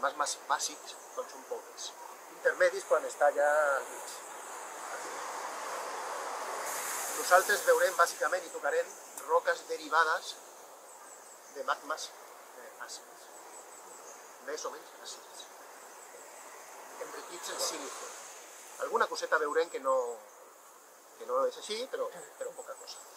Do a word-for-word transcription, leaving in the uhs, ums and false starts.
magmes bàsics doncs són poques. Intermedis quan està ja al mig. Nosaltres veurem bàsicament i tocarem roques derivades de magmes àcids, més o menys àcids, enriquits en sílice. Alguna coseta veurem que no, que no és així, però, però poca cosa.